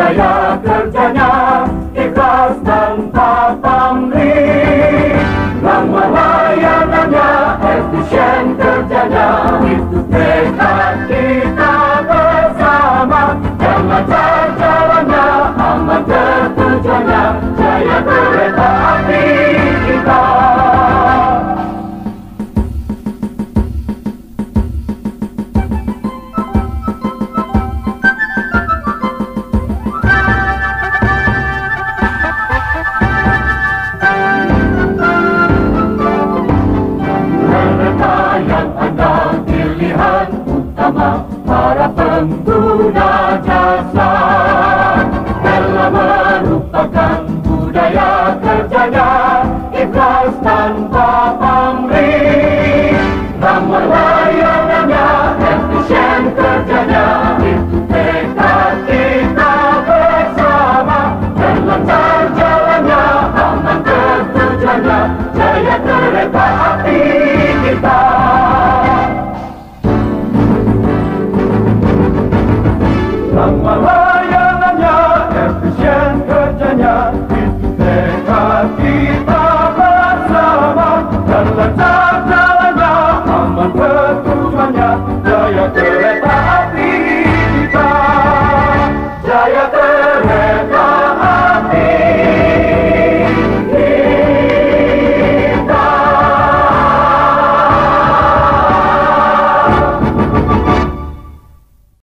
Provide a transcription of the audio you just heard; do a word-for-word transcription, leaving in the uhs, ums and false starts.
Jaya kerjanya, ikhlas tanpa pamrih. Lama layanannya, efisien kerjanya, itu tekad kita bersama. Yang lancar jalannya, aman tertujuannya, jaya kereta api kita. Para pengguna jasa